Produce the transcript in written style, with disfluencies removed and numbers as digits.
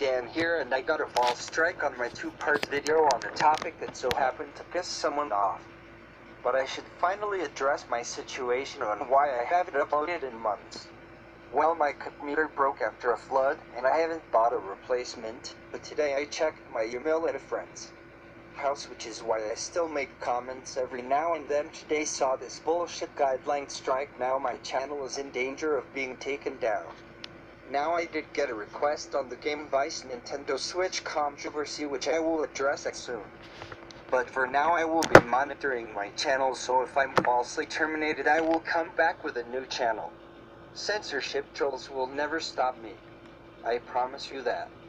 Dan here, and I got a false strike on my two-part video on a topic that so happened to piss someone off. But I should finally address my situation on why I haven't uploaded in months. Well, my computer broke after a flood, and I haven't bought a replacement, but today I checked my email at a friend's house, which is why I still make comments every now and then. Today saw this bullshit guideline strike. Now my channel is in danger of being taken down. Now I did get a request on the Game Vice Nintendo Switch controversy, which I will address soon. But for now I will be monitoring my channel, so if I'm falsely terminated I will come back with a new channel. Censorship trolls will never stop me. I promise you that.